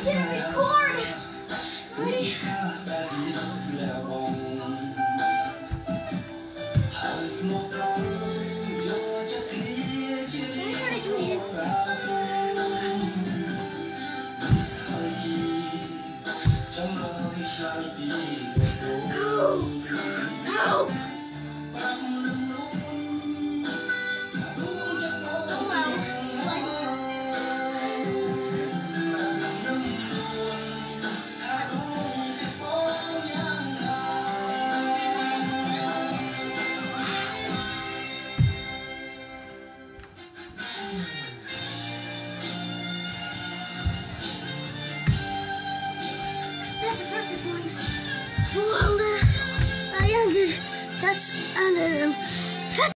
can't record. Ready? Help! That's a perfect one. Well, I ended. That's ended.